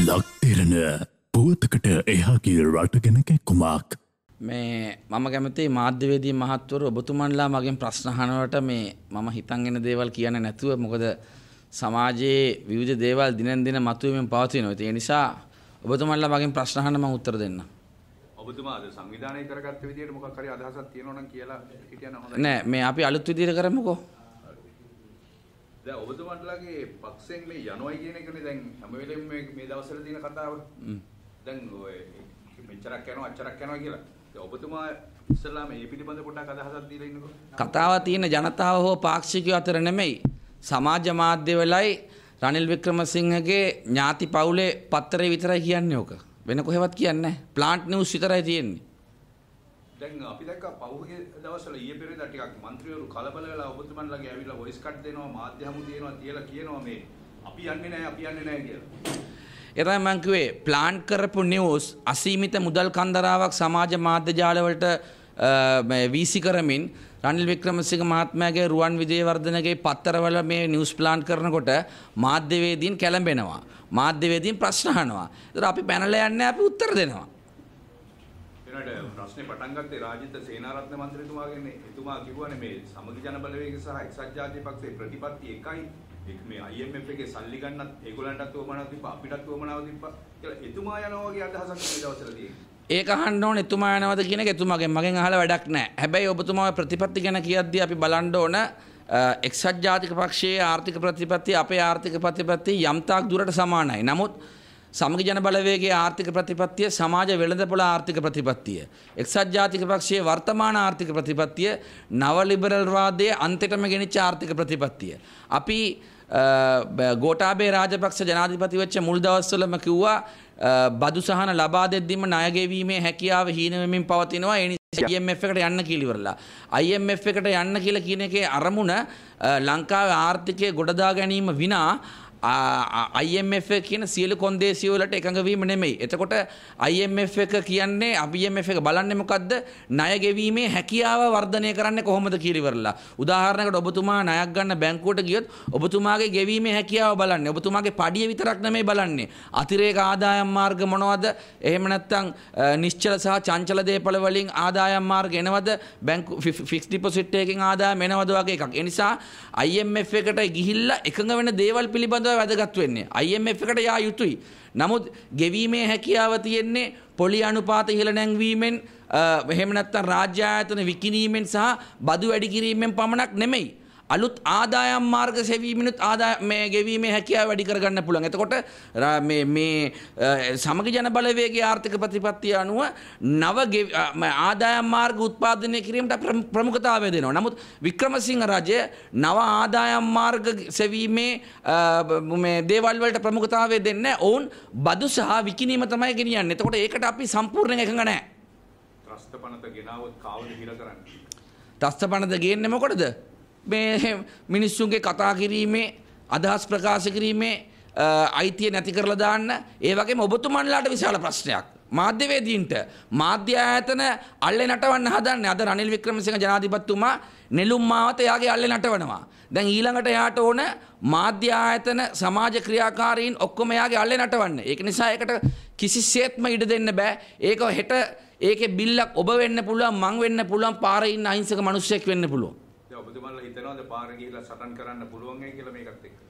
ලක් දෙරන පුවතකට එහාගේ රට ගැන කැක්කුමක්. මේ මම කැමති මාධ්‍යවේදී මහත්වරු ඔබතුමන්ලා මගෙන් ප්‍රශ්න අහනවට මේ මම හිතන්ගෙන දේවල් කියන්නේ නැතුව මොකද සමාජයේ විවිධ දේවල් දිනෙන් දින මතුවෙමින් පවතිනවා. ඒ නිසා ඔබතුමන්ලා මගෙන් ප්‍රශ්න අහන්න මම උත්තර දෙන්නම්. ඔබතුමා අද සංවිධානය කරගත්ත විදියට මොකක් හරි අදහසක් තියෙනවා නම් කියලා හිතන්න හොඳයි. නෑ මේ අපි අලුත් විදියට කරමුකෝ. දැන් ඔබතුමාටලාගේ පක්ෂයෙන් මේ යනවයි කියන එකනේ දැන් හැම වෙලෙම මේ දවස්වල තියෙන කතාව. දැන් ඔය මෙච්චරක් යනවා අච්චරක් යනවා කියලා. දැන් ඔබතුමා ඉස්සල්ලා මේ පිළිබඳ පොඩ්ඩක් අදහසක් දීලා ඉන්නකෝ. කතාව තියෙන ජනතාව හෝ පාක්ෂිකයෝ අතර නෙමෙයි. සමාජ මාධ්‍ය වලයි රනිල් වික්‍රමසිංහගේ ඥාති පවුලේ පත්තරේ විතරයි කියන්නේ ඕක. වෙන කොහෙවත් කියන්නේ නැහැ. ප්ලාන්ට් නිවුස් විතරයි තියෙන්නේ. දැන් අපි දැක්කා පහුගිය දවස්වල ඊයේ පෙරේදා ටිකක් മന്ത്രിවරු කලබල වෙලා ඔබතුමන්ලාගේ ඇවිල්ලා වොයිස් කට් දෙනවා මාධ්‍ය හමු දෙනවා කියලා කියනවා මේ අපි යන්නේ නැහැ කියලා. ඒ තමයි මම කිව්වේ ප්ලාන් කරපු නිවුස් අසීමිත මුදල් කන්දරාවක් සමාජ මාධ්‍ය ජාල වලට වීසි කරමින් රනිල් වික්‍රමසිංහ මහත්මයාගේ රුවන් විජේවර්ධනගේ පත්තරවල මේ නිවුස් ප්ලාන් කරනකොට මාධ්‍යවේදීන් කැළඹෙනවා. මාධ්‍යවේදීන් ප්‍රශ්න අහනවා. ඒතර අපි පැනලා යන්නේ අපි උත්තර දෙනවා. ප්‍රශ්නේ පටන් ගත්තේ රාජිත සේනාරත්න මන්ත්‍රීතුමාගෙන්. එතුමා කිව්වනේ මේ සමගි ජන බලවේගය සහ එක්සත් ජාතික පක්ෂයේ ප්‍රතිපත්ති එකයි. මේ IMF එකේ සල්ලි ගන්නත් ඒගොල්ලන්ටත් උවමනාවක් තිබ්බා අපිටත් උවමනාවක් තිබ්බා කියලා එතුමා යනවා වගේ අදහසක් මේ දවස්වල තියෙනවා. ඒක අහන්න ඕනේ එතුමා යනවද කියන එක එතුමාගෙන් මගෙන් අහලා වැඩක් නැහැ. හැබැයි ඔබතුමා ප්‍රතිපත්ති ගැන කියද්දී අපි බලන්න ඕන එක්සත් ජාතික පක්ෂයේ ආර්ථික ප්‍රතිපත්ති අපේ ආර්ථික ප්‍රතිපත්ති යම් තාක් දුරට සමානයි. නමුත් සමගි ජන බලවේගයේ ආර්ථික ප්‍රතිපත්තිය සමාජ වෙළඳපොළ ආර්ථික ප්‍රතිපත්තිය. එක්සත් ජාතික පක්ෂයේ වර්තමාන ආර්ථික ප්‍රතිපත්තිය නව ලිබරල් වාදයේ අන්තිමටම ගෙනිච්ච ආර්ථික ප්‍රතිපත්තිය. අපි ගෝඨාභය රාජපක්ෂ ජනාධිපති වෙච්ච මුල් දවස්වලම කිව්වා බදු සහන ලබා දෙද්දීම ණය ගෙවීමේ හැකියාව හීන වෙමින් පවතිනවා. ඒ නිසා IMF එකට යන්න කියලා ඉවරලා. IMF එකට යන්න කියලා කියන එකේ අරමුණ ලංකාවේ ආර්ථිකය ගොඩදා ගැනීම විනා IMF කියන සියලු කොන්දේසිය වලට එකඟ වීම නෙමෙයි. එතකොට IMF එක කියන්නේ IMF එක බලන්නේ මොකද්ද? ණය ගෙවීමේ හැකියාව වර්ධනය කරන්නේ කොහොමද කියලා ඉවරලා. උදාහරණයකට ඔබතුමා ණයක් ගන්න බැංකුවට ගියොත් ඔබතුමාගේ ගෙවීමේ හැකියාව බලන්නේ. ඔබතුමාගේ පඩිය විතරක් නෙමෙයි බලන්නේ. අතිරේක ආදායම් මාර්ග මොනවද? එහෙම නැත්නම් නිශ්චල සහ චංචල දේපල වලින් ආදායම් මාර්ග එනවද? බැංකු ෆික්ස් ඩිපොසිට් එකකින් ආදායම් එනවද වගේ එකක්. ඒ නිසා IMF එකට ගිහිල්ලා එකඟ වෙන දේවල් පිළිබඳව වැදගත් වෙන්නේ. IMF එකට යා යුතුයි. නමුත් ගෙවීමේ හැකියාව තියෙන්නේ පොලි අනුපාත ඉහළ නැංවීමෙන් එහෙම නැත්නම් රාජ්‍ය ආයතන විකිණීමෙන් සහ බදු වැඩි කිරීමෙන් පමණක් නෙමෙයි. අලුත් ආදායම් මාර්ග සෙවීමෙනුත් මේ ගෙවීමේ හැකියාව වැඩි කරගන්න පුළුවන්. එතකොට මේ සමගි ජන බලවේගයේ ආර්ථික ප්‍රතිපත්තිය අනුව නව ආදායම් මාර්ග උත්පාදනය කිරීමට ප්‍රමුඛතාවය දෙනවා. නමුත් වික්‍රමසිංහ රජය නව ආදායම් මාර්ග සෙවීමේ මේ දේවල් වලට ප්‍රමුඛතාවය දෙන්නේ නැහැ. ඔවුන් බදු සහ විකිණීම තමයි ගෙනියන්නේ. එතකොට ඒකට අපි සම්පූර්ණයෙන් එකඟ නැහැ. ත්‍රස්තපනත ගෙනාවොත් කාවද හිර කරන්නේ? ත්‍රස්තපනත ගේන්නේ මොකටද? මේ මිනිස්සුන්ගේ කතා කිරීමේ අදහස් ප්‍රකාශ කිරීමේ අයිතිය නැති කරලා දාන්න. ඒ වගේම ඔබතුමන්ලාට විශාල ප්‍රශ්නයක් මාධ්‍යවේදීන්ට මාධ්‍ය ආයතන අල්ලේ නටවන්න හදන්නේ. අද රනිල් වික්‍රමසිංහ ජනාධිපතිතුමා නෙළුම් මාවත එයාගේ අල්ලේ නටවනවා. දැන් ඊළඟට එයාට ඕන මාධ්‍ය ආයතන සමාජ ක්‍රියාකාරීන් ඔක්කොම එයාගේ අල්ලේ නටවන්න. ඒක නිසා ඒකට කිසිසේත්ම ඉඩ දෙන්න බෑ. ඒක හෙට ඒකේ බිල්ලක් ඔබ වෙන්න පුළුවන්, මං වෙන්න පුළුවන්, පාරේ ඉන්න අහිංසක මිනිස්සෙක් වෙන්න පුළුවන්. ඔබතුමාලා හිතනවාද පාරේ ගිහිල්ලා සටන් කරන්න පුළුවන් වෙයි කියලා මේකත් එක්ක?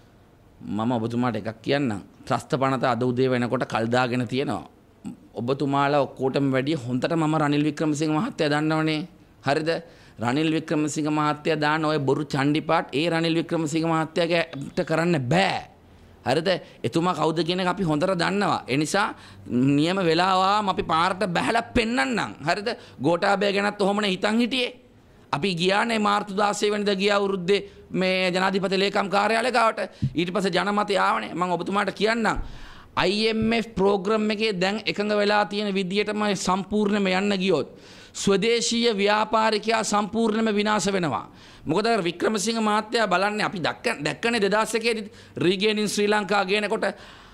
මම ඔබතුමාට එකක් කියන්නම්. ත්‍රස්ත පනත අද උදේ වෙනකොට කල් දාගෙන තියෙනවා. ඔබතුමාලා ඔක්කොටම වැඩිය හොඳට මම රනිල් වික්‍රමසිංහ මහත්තයා දන්නවනේ. හරිද? රනිල් වික්‍රමසිංහ මහත්තයා දාන ඔය බොරු චණ්ඩිපාට් ඒ රනිල් වික්‍රමසිංහ මහත්තයාට කරන්න බෑ. හරිද? එතුමා කවුද කියන එක අපි හොඳට දන්නවා. ඒ නිසා නියම වෙලාවම අපි පාරට බහැලා පෙන්නන්නම්. හරිද? ගෝඨාභය ගැනත් ඔහොමනේ හිතන් හිටියේ. අපි ගියානේ මාර්තු 16 වෙනිදා ගිය අවුරුද්දේ මේ ජනාධිපති ලේකම් කාර්යාලය ගාවට. ඊට පස්සේ ජනමතය ආවනේ. මම ඔබතුමාට කියන්නම් IMF ප්‍රෝග්‍රෑම් එකේ දැන් එකඟ වෙලා තියෙන විදියටම සම්පූර්ණයෙන්ම යන්න ගියොත් ස්වදේශීය ව්‍යාපාරිකයා සම්පූර්ණයෙන්ම විනාශ වෙනවා. මොකද වික්‍රමසිංහ මහත්තයා බලන්නේ අපි දැක්කනේ 2001 දී රීගේනින් ශ්‍රී ලංකා ගේනකොට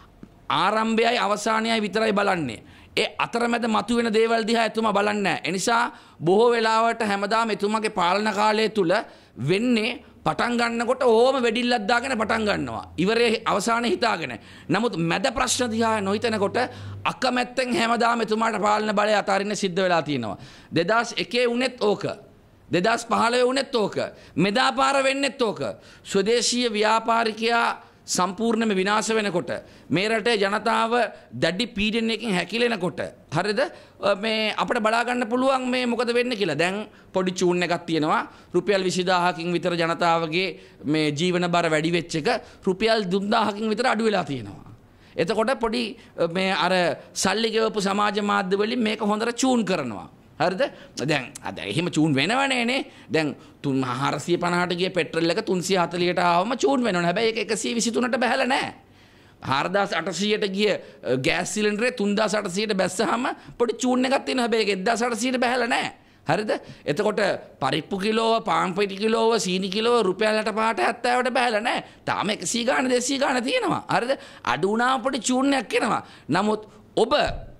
ආරම්භයයි අවසානයයි විතරයි බලන්නේ. ඒ අතරමැද මතුවෙන දේවල් දිහා එතුමා බලන්නේ නැහැ. ඒ නිසා බොහෝ වෙලාවට හැමදාම එතුමාගේ පාලන කාලය තුල වෙන්නේ පටන් ගන්නකොට ඕම වෙඩිල්ලක් දාගෙන පටන් ගන්නවා. ඉවරේ අවසානයේ හිතාගෙන. නමුත් මැද ප්‍රශ්න දිහා නොහිතනකොට අකමැත්තෙන් හැමදාම එතුමාට පාලන බලය අතාරින්න සිද්ධ වෙලා තියෙනවා. 2001 උනේත් ඕක. 2015 වුණෙත් ඕක. මෙදා පාර වෙන්නෙත් ඕක. ස්වදේශීය ව්‍යාපාරිකයා සම්පූර්ණයෙන්ම විනාශ වෙනකොට මේ රටේ ජනතාව දැඩි පීඩනයකින් හැකිලෙනකොට හරිද මේ අපිට බලා ගන්න පුළුවන් මේ මොකද වෙන්නේ කියලා. දැන් පොඩි චූන් එකක් තියෙනවා. රුපියල් 20000කින් විතර ජනතාවගේ මේ ජීවන බර වැඩි වෙච්ච එක රුපියල් 3000කින් විතර අඩු වෙලා තියෙනවා. එතකොට පොඩි මේ අර සල්ලි ගෙවපු සමාජ මාධ්‍ය වලින් මේක හොඳට චූන් කරනවා. හරිද? දැන් අද එහෙම චූන් වෙනවනේ නේ. දැන් 450ට ගිය පෙට්‍රල් එක 340ට ආවම චූන් වෙනවනේ. හැබැයි ඒක 123ට බහැලා නැහැ. 4800ට ගිය ගෑස් සිලින්ඩරේ 3800ට බැස්සහම පොඩි චූන් එකක් තියෙනවා. හැබැයි ඒක 1800ට බහැලා නැහැ. හරිද? එතකොට පරිප්පු කිලෝව, පාන් පිටි කිලෝව, සීනි කිලෝව රුපියල් 65ට 70ට බහැලා නැහැ. තාම 100 ගාණ 200 ගාණ තියෙනවා. හරිද? අඩු වුණාම පොඩි චූන් එකක් එනවා. නමුත් ඔබ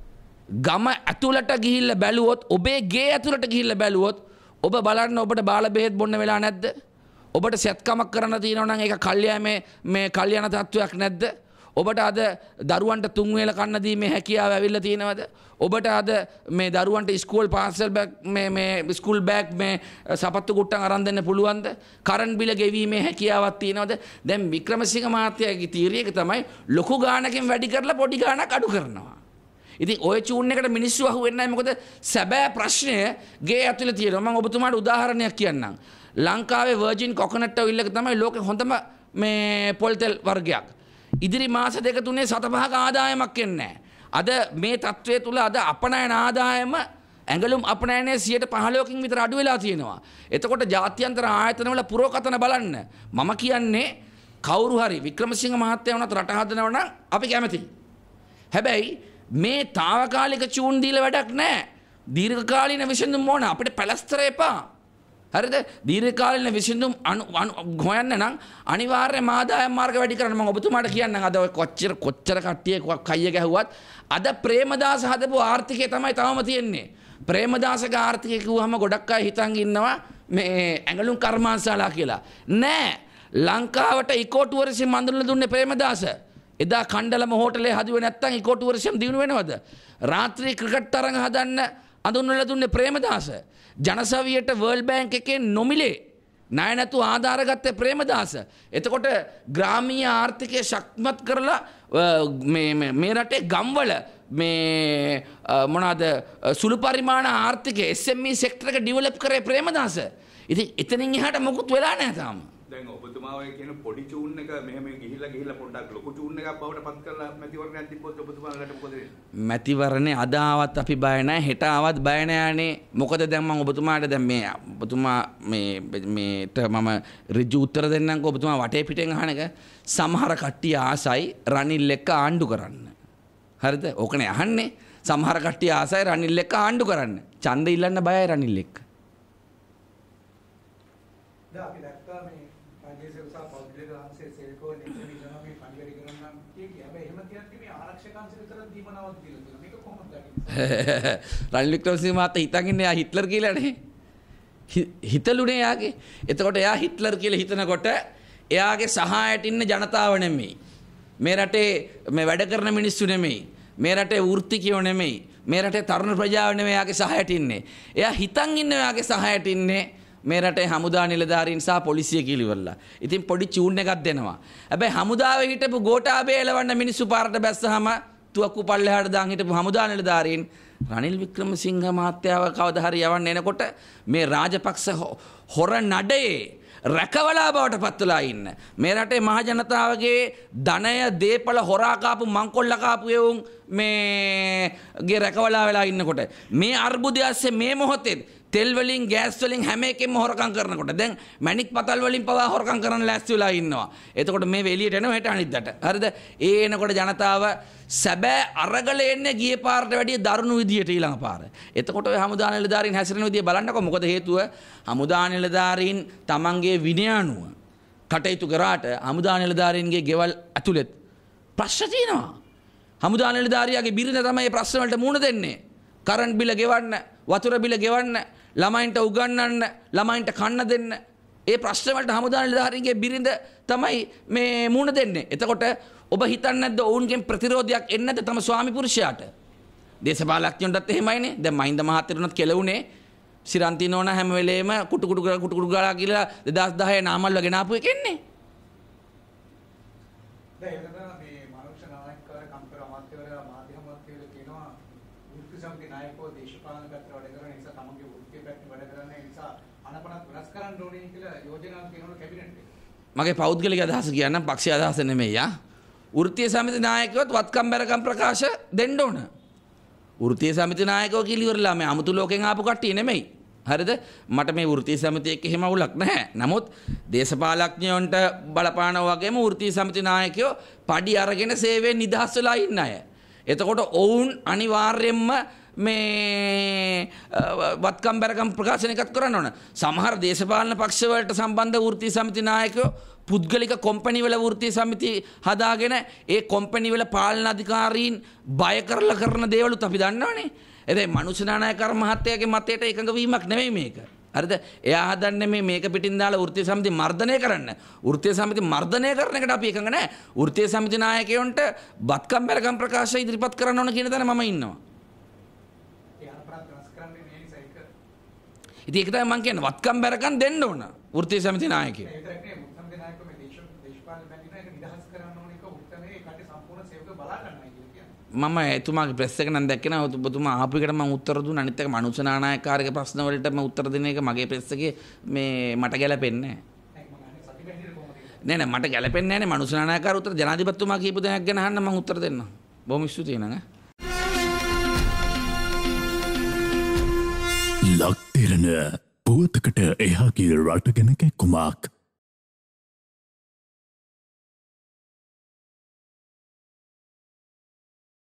ගම ඇතුළට ගිහිල්ලා බැලුවොත් ඔබේ ගේ ඇතුළට ගිහිල්ලා බැලුවොත් ඔබ බලන්න ඔබට බාල බෙහෙත් බොන්න වෙලා නැද්ද? ඔබට සත්කමක් කරන්න තියෙනවා නම් ඒක කල්යාමේ මේ කල්යාණ තත්වයක් නැද්ද? ඔබට අද දරුවන්ට තුන් වේල කන්න දීමේ හැකියාව ඇවිල්ලා තියෙනවද? ඔබට අද මේ දරුවන්ට ස්කූල් පාසල් බෑග් මේ ස්කූල් බෑග් මේ සපත්තු කුට්ටන් අරන් දෙන්න පුළුවන්ද? කරන්ට් බිල ගෙවීමේ හැකියාවක් තියෙනවද? දැන් වික්‍රමසිංහ මහත්තයාගේ තීරිය එක තමයි ලොකු ගාණකින් වැඩි කරලා පොඩි ගාණක් අඩු කරනවා. ඉතින් ඔය චූන් එකට මිනිස්සු අහු වෙන්නේ නැහැ. මොකද සැබෑ ප්‍රශ්නය ගේ ඇතුලේ තියෙනවා. මම ඔබතුමාට උදාහරණයක් කියන්නම්. ලංකාවේ වර්ජින් කොකනට් ඔයිල් එක තමයි ලෝකේ හොඳම මේ පොල් තෙල් වර්ගයක්. ඉදිරි මාස දෙක තුනේ 7-5ක ආදායමක් එන්නේ නැහැ. අද මේ තත්වයේ තුල අද අපනයන ආදායම ඇඟලුම් අපනයනයේ 15%කින් විතර අඩු වෙලා තියෙනවා. එතකොට ජාත්‍යන්තර ආයතනවල පුරෝකතන බලන්න. මම කියන්නේ කවුරු හරි වික්‍රමසිංහ මහත්තයා වුණත් රට හදනවා නම් අපි කැමතියි. හැබැයි මේ తాවකාලික චූන් දීලා වැඩක් නැහැ. දීර්ඝකාලීන විසඳුම් ඕන. අපිට පැලස්තර එපා. හරිද? දීර්ඝකාලීන විසඳුම් හොයන්න නම් අනිවාර්යයෙන්ම ආදායම් මාර්ග වැඩි කරන්න. මම ඔබතුමාට කියන්නම් අද ඔය කොච්චර කට්ටිය කයිය ගැහුවත් අද ප්‍රේමදාස හදපු ආර්ථිකය තමයි තවම තියෙන්නේ. ප්‍රේමදාසගේ ආර්ථිකය කිව්වහම ගොඩක් අය හිතන් ඉන්නවා මේ ඇඟලුම් කර්මාන්තශාලා කියලා. නෑ. ලංකාවට ඉකෝ ටුවරිසම් අඳුරලා දුන්නේ ප්‍රේමදාස. එදා කණ්ඩලම හෝටලේ හදුවේ නැත්තම් ඉකෝ ටුවරිසම් දිනු වෙනවද? රාත්‍රී ක්‍රිකට් තරඟ හදන්න අඳුන්වලා දුන්නේ ප්‍රේමදාස. ජනසවියට වර්ල්ඩ් බැංක් එකේ නොමිලේ ණය නැතුව ආධාර ගත්තේ ප්‍රේමදාස. එතකොට ග්‍රාමීය ආර්ථිකය ශක්තිමත් කරලා මේ රටේ ගම්වල මේ මොනවාද සුළු පරිමාණ ආර්ථිකය SME සෙක්ටර් එක ඩෙවලොප් කරේ ප්‍රේමදාස. ඉතින් එතනින් එහාට මොකුත් වෙලා නැහැ තාම. දැන් ඔබතුමා ඔය කියන පොඩි චූන් එක මෙහෙම ගිහිල්ලා පොඩ්ඩක් ලොකු චූන් එකක් බවට පත් කරලා මැතිවරණයක් තිබ්බොත් ඔබතුමාලට මොකද වෙන්නේ? මැතිවරණේ අද ආවත් අපි බය නැහැ, හෙට ආවත් බය නැහැනේ. මොකද දැන් මම ඔබතුමාට දැන් මේ ඔබතුමා මේට මම ඍජු උත්තර දෙන්නම්කෝ. ඔබතුමා වටේ පිටෙන් අහන එක සමහර කට්ටිය ආසයි රනිල් එක්ක ආණ්ඩු කරන්න. හරිද? ඕකනේ අහන්නේ. සමහර කට්ටිය ආසයි රනිල් එක්ක ආණ්ඩු කරන්න. ඡන්ද ඉල්ලන්න බයයි රනිල් එක්ක. අපි දැක්කා මේ රාජ්‍යසේවක සහ පෞද්ගලික අංශයේ සේවකයෝ නෙමෙයි ඉන්නවා මේ පරිවර්තන කරනවා නම් කිය හැබැයි එහෙම කියන්නේ මේ ආරක්ෂක අංශ විතර දීමනාවක් දීලා තියෙනවා. මේක කොහොමද දකින්නේ? රනිල් වික්‍රමසිංහ මහත්තයා හිතන් ඉන්නේ එයා හිට්ලර් කියලානේ. හිතලුනේ එයාගේ. එතකොට එයා හිට්ලර් කියලා හිතනකොට එයාගේ සහායට ඉන්න ජනතාව නෙමෙයි. මේ රටේ මේ වැඩ කරන මිනිස්සු නෙමෙයි. මේ රටේ වෘත්තිකයෝ නෙමෙයි. මේ රටේ තරුණ ප්‍රජාව නෙමෙයි එයාගේ සහායට ඉන්නේ. එයා හිතන් ඉන්නේ එයාගේ සහායට ඉන්නේ මේ රටේ හමුදා නිලධාරීන් සහ පොලිසිය කියලා. ඉතින් පොඩි චූන් එකක් දෙනවා. හැබැයි හමුදාවේ හිටපු ගෝඨාභය එලවන්න මිනිස්සු පාරට බැස්සහම තුවක්කු පල්ලෙහාට දාන් හිටපු හමුදා නිලධාරීන් රනිල් වික්‍රමසිංහ මහත්තයාව කවදා හරි යවන්න එනකොට මේ රාජපක්ෂ හොර නඩේ රැකවලා බවට පත් වෙලා ඉන්න. මේ රටේ මහ ජනතාවගේ ධනය දීපල හොරා කාපු මංකොල්ල කාපු එවුන් මේ රැකවලා වෙලා ඉන්නකොට මේ අර්බුදය ඇස්සේ මේ මොහොතේ තෙල් වලින් ගෑස් වලින් හැම එකෙම හොරකම් කරනකොට දැන් මැණික් පතල් වලින් පවා හොරකම් කරන්න ලෑස්ති වෙලා ඉන්නවා. එතකොට මේ වෙලියට එනවා හෙට අනිද්දාට. හරිද? ඒ එනකොට ජනතාව සැබෑ අරගල එන්නේ ගියේ පාරට වැඩිය දරුණු විදියට ඊළඟ පාර. එතකොට ඔය හමුදා නිලධාරීන් හැසිරෙන විදිය බලන්නකො. මොකද හේතුව හමුදා නිලධාරීන් තමන්ගේ විනය අනුව කටයුතු කරාට හමුදා නිලධාරීන්ගේ ගෙවල් ඇතුළෙත් ප්‍රශ්න තියෙනවා. හමුදා නිලධාරියාගේ බිරිඳ තමයි ප්‍රශ්න වලට මුහුණ දෙන්නේ. කරන්ට් බිල ගෙවන්න, වතුර බිල ගෙවන්න, ළමයින්ට උගන්වන්න, ළමයින්ට කන්න දෙන්න. ඒ ප්‍රශ්න වලට හමුදා නිලධාරීන්ගේ බිරිඳ තමයි මේ මුණ දෙන්නේ. එතකොට ඔබ හිතන්නේ නැද්ද ඔවුන්ගෙන් ප්‍රතිරෝධයක් එන්නේ නැද්ද තම ස්වාමි පුරුෂයාට? දේශපාලඥයන්ටත් එහෙමයිනේ. දැන් මහින්ද මහත්තයරුණත් කෙලුනේ සිරන්ති නෝනා හැම වෙලේම කුටු ගාලා කියලා 2010 නාමල්ව ගෙනාපු එකෙන්නේ. දැන් ඒක තමයි මේ මනුෂ්‍ය නායකකාර කම්පර අමාත්‍යවරයා මාධ්‍ය අමාත්‍යවරයා කියනවා වෘත්ති සමිති නායකව දේශපාලන පැත්තට වැඩ කරන නිසා තමන්ගේ වෘත්ති පැත්තට වැඩ කරන නිසා අනපනත් වෙනස් කරන්න ඕනේ කියලා යෝජනාවක් කියනවා කැබිනට් එකේ. මගේ පෞද්ගලික අදහස කියන්නම් පක්ෂීය අදහස නෙමෙයි යා. වෘත්තීය සමිති නායකයොත් වත්කම් බැරකම් ප්‍රකාශ දෙන්න ඕන. වෘත්තීය සමිති නායකයෝ කියලා ඉවරලා මේ අමුතු ලෝකෙන් ආපු කට්ටිය නෙමෙයි. හරිද? මට මේ වෘත්තීය සමිතිය එක්ක එහෙම අවුලක් නැහැ. නමුත් දේශපාලඥයන්ට බලපානවා වගේම වෘත්තීය සමිති නායකයෝ පඩි අරගෙන සේවයෙන් නිදහස් වෙලා ඉන්න අය. එතකොට ඔවුන් අනිවාර්යයෙන්ම මේ වත්කම් බැරකම් ප්‍රකාශන එකක් කරන්න ඕන. සමහර දේශපාලන පක්ෂ වලට සම්බන්ධ වෘත්තීය සමිති නායකයෝ පුද්ගලික කොම්පැනි වල වෘත්තීය සමිති හදාගෙන ඒ කොම්පැනි වල පාලන අධිකාරීන් බය කරලා කරන දේවලුත් අපි දන්නවනේ. එතෙන් මනුෂ්‍ය නායකකාර මහත්තයාගේ මතයට එකඟ වීමක් නෙමෙයි මේක. හරිද? එයා හදන්නේ මේක පිටින් දාලා වෘත්තීය සමිති මර්ධනය කරන්න. වෘත්තීය සමිති මර්ධනය කරන එකට අපි එකඟ නැහැ. වෘත්තීය සමිති නායකයන්ට වත්කම් බැරකම් ප්‍රකාශ ඉදිරිපත් කරන්න ඕන කියන තැන මම ඉන්නවා. ඉතින් ඒක තමයි මම කියන්නේ වත්කම් බැරකම් දෙන්න ඕන වෘත්තීය සමිති නායකයෝ. ඒ විතරක් නෙවෙයි මුත් සමිති නායකව මේ දේශපාලන බැඳින එක නිදහස් කරන්න ඕන එක උත්තරේ ඒකට සම්පූර්ණ සේවක බලා ගන්නයි කියන්නේ. මම එතුමාගේ ප්‍රෙස් එක නම් දැක්කේ නෑ. ඔබතුමා ආපු එකට මම උත්තර දුන්නා. අනිත් එක මනුෂ්‍ය නායකකාරගේ ප්‍රශ්න වලට මම උත්තර දෙන එක මගේ ප්‍රෙස් එකේ මේ මට ගැලපෙන්නේ නෑ. නෑ මට ගැලපෙන්නේ නෑනේ මනුෂ්‍ය නායකකාර උත්තර ජනාධිපතිතුමා කියපු දෙයක් ගැන අහන්න මම උත්තර දෙන්නම්. බොහොම ස්තුතියි නං. ලක් දෙරණ පුවතකට එහාගේ රට ගැන කැක්කුමක්.